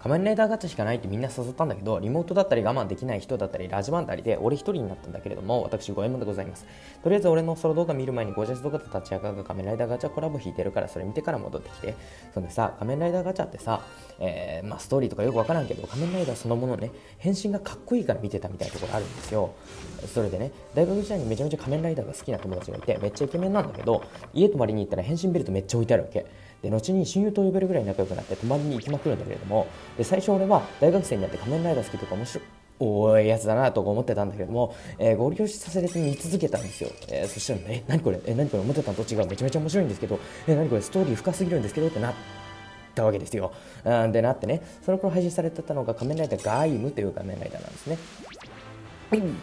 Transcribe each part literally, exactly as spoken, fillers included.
仮面ライダーガチャしかないってみんな誘ったんだけど、リモートだったり我慢できない人だったりラジバンダリで俺一人になったんだけれども、私ごえもんでございます。とりあえず俺のソロ動画見る前にゴジャス動画と立ち上がが仮面ライダーガチャコラボ引いてるから、それ見てから戻ってきて。そんでさ、仮面ライダーガチャってさ、えー、まあストーリーとかよくわからんけど、仮面ライダーそのものね、変身がかっこいいから見てたみたいなところあるんですよ。それでね、大学時代にめちゃめちゃ仮面ライダーが好きな友達がいて、めっちゃイケメンなんだけど、家泊まりに行ったら変身ベルトめっちゃ置いてあるわけで、後に親友と呼べるぐらい仲良くなって泊まりに行きまくるんだけれども、で最初俺は大学生になって仮面ライダー好きとか面白いおいやつだなとか思ってたんだけども、えー、合流させれて見続けたんですよ。えー、そしたらえ何これえ何これ思ってたのと違う、めちゃめちゃ面白いんですけど、え何これストーリー深すぎるんですけどってなったわけですよ。うんでなってね、その頃配信されてたのが仮面ライダーガイムという仮面ライダーなんですね。うん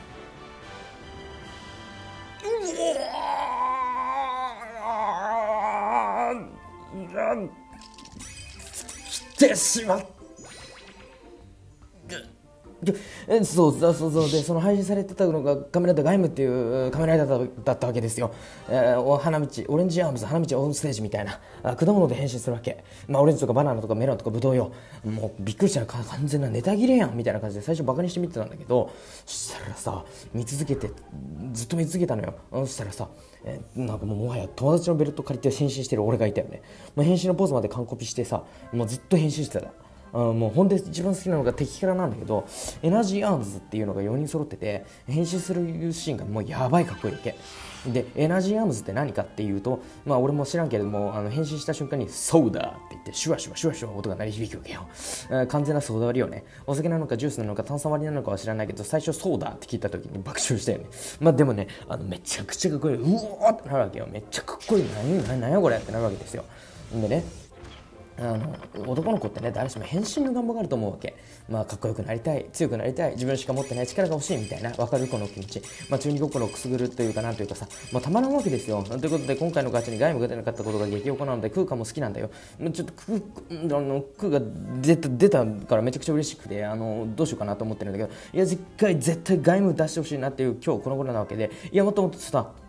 来てしまった。そうそうそうそうで、その配信されてたのがカメライダーガイムっていうカメライダーだったわけですよ。えー、花道オレンジアームズ花道オンステージみたいなあ果物で変身するわけ。まあオレンジとかバナナとかメロンとかブドウよ。もうびっくりしたら完全なネタ切れやんみたいな感じで最初バカにして見てたんだけど、そしたらさ見続けてずっと見続けたのよ。そしたらさ、えー、なんかもうもはや友達のベルト借りて変身してる俺がいたよね。まあ、変身のポーズまで完コピしてさ、もうずっと変身してた。あもうほんで一番好きなのが敵キャラなんだけど、エナジーアームズっていうのがよにん揃ってて、変身するシーンがもうやばいかっこいいわけで、エナジーアームズって何かっていうと、まあ俺も知らんけれども、あの変身した瞬間にソーダって言ってシュワシュワシュワシュワ音が鳴り響くわけよ。完全なソーダ割りよね。お酒なのかジュースなのか炭酸割りなのかは知らないけど、最初ソーダって聞いた時に爆笑したよね。まあでもね、あのめちゃくちゃかっこいい、うおーってなるわけよ。めっちゃかっこいい、何何何やこれってなるわけですよ。でね、あの男の子ってね、誰しも変身の願望があると思うわけ。まあかっこよくなりたい、強くなりたい、自分しか持ってない力が欲しいみたいな、分かるこの気持ち、まあ中二心をくすぐるというかなんというかさ、まあたまらんわけですよ。ということで今回のガチャにガイムが出なかったことが激おこなので、空間も好きなんだよ。ちょっと空あの空が出た出たからめちゃくちゃ嬉しくて、あのどうしようかなと思ってるんだけど、いや絶対絶対ガイム出してほしいなっていう今日この頃なわけで、いやもっともっとさ